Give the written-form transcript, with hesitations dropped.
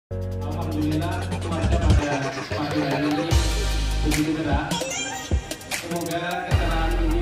Alhamdulillah cuaca pada pagi hari ini begitu cerah. Semoga kesalahan ini